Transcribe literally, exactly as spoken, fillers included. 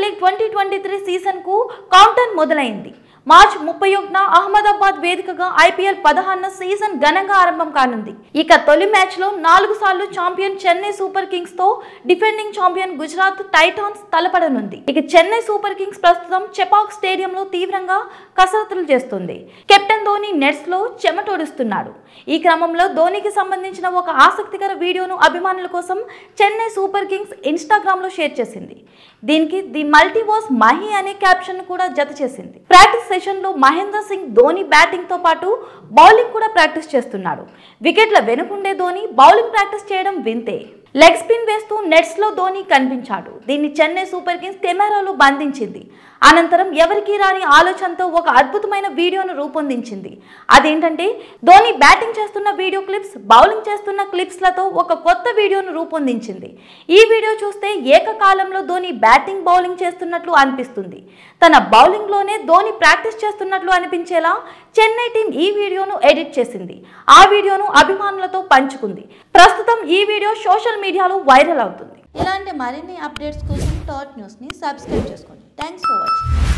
League twenty twenty three season కు counter మొదలైంది. మార్చి ముప్పై ఒకటిన అహ్మదాబాద్ వేదికగా ఐపీఎల్ పదహారున సీజన్ ఘనంగా ఆరంభం కానుంది. ఇక తొలి మ్యాచ్ లో నాలుగు సార్లు ఛాంపియన్ చెన్నై సూపర్ కింగ్స్ తో డిఫెండింగ్ ఛాంపియన్ గుజరాత్ టైటాన్స్ తలపడనుంది. ఇక చెన్నై సూపర్ కింగ్స్ ప్రస్తుతం చెపాక్ స్టేడియంలో తీవ్రంగా కసరత్తులు చేస్తుంది. కెప్టెన్ ధోని నెట్స్ లో చెమటోడుస్తున్నాడు. ఈ క్రమంలో ధోనికి సంబంధించిన ఒక ఆసక్తికర వీడియోను అభిమానుల కోసం చెన్నై సూపర్ కింగ్స్ ఇన్స్టాగ్రామ్ లో షేర్ చేసింది. దీనికి ది మల్టీవర్స్ మహి అనే క్యాప్షన్ కూడా జత చేసింది. ప్రాక్టీస్ సెషన్ లో మహేంద్ర సింగ్ ధోని బ్యాటింగ్ తో పాటు బౌలింగ్ కూడా ప్రాక్టీస్ చేస్తున్నాడు. వికెట్ల వెనుకుండే ధోని బౌలింగ్ ప్రాక్టీస్ చేయడం వింతే. లెగ్ స్పిన్ వేస్తూ నెట్స్ లో ధోని కనిపించాడు. దీన్ని చెన్నై సూపర్ కింగ్స్ కెమెరాలో బంధించింది. అనంతరం ఎవరికీ రాని ఆలోచనతో ఒక అద్భుతమైన వీడియోను రూపొందించింది. అదేంటంటే ధోని బ్యాటింగ్ చేస్తున్న వీడియో క్లిప్స్, బౌలింగ్ చేస్తున్న క్లిప్స్లతో ఒక కొత్త వీడియోను రూపొందించింది. ఈ వీడియో చూస్తే ఏకకాలంలో ధోని బ్యాటింగ్, బౌలింగ్ చేస్తున్నట్లు అనిపిస్తుంది. తన బౌలింగ్లోనే ధోని ప్రాక్టీస్ చేస్తున్నట్లు అనిపించేలా చెన్నై టీం ఈ వీడియోను ఎడిట్ చేసింది. ఆ వీడియోను అభిమానులతో పంచుకుంది. ప్రస్తుతం ఈ వీడియో సోషల్ మీడియాలో వైరల్ అవుతుంది. ఇలాంటి మరిన్ని అప్డేట్స్ కోసం టాట్ న్యూస్ని సబ్స్క్రైబ్ చేసుకోండి. Thanks for watching.